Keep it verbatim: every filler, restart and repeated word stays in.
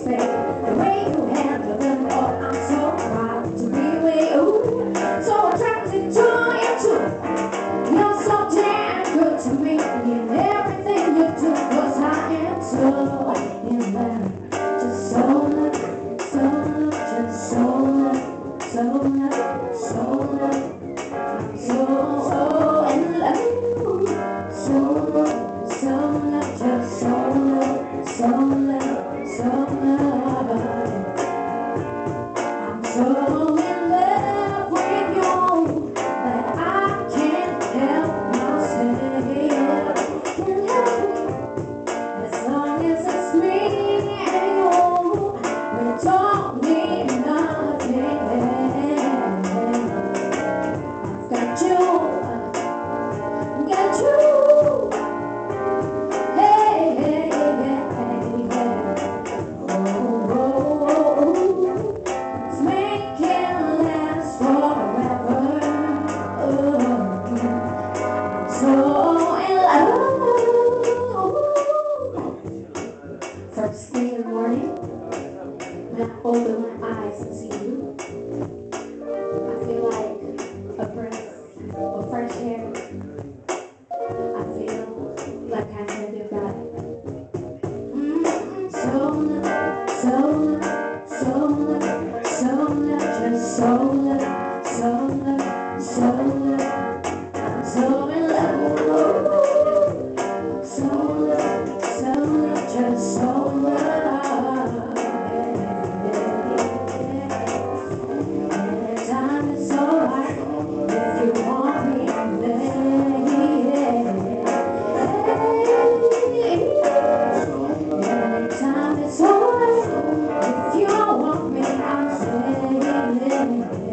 say the way you handle them. Oh, I'm so proud to be with you. So attracted to you too. You're so damn good to me in everything you do. 'Cause I am so in love, just so love, so love, just so love, so love, so love. I'm so in love, so love, so love, just so love, so love, so love. I'm so in love with you that I can't help myself. Can't help it. As long as it's me and you, we don't need nothing. I've got you, got you. Hey, hey, hey, hey. Oh, oh, oh. Let's make it last forever. Oh, so in love. First thing in the morning, when I open my eyes and see you, I feel like a breath of fresh air. I feel like I have your body. Mm, so love, so love, so love, so love, just so love, so love, so love. I'm so in love. So love, so love, just so love. Time is so right if you want me, time is so right if you want me, I'm saying.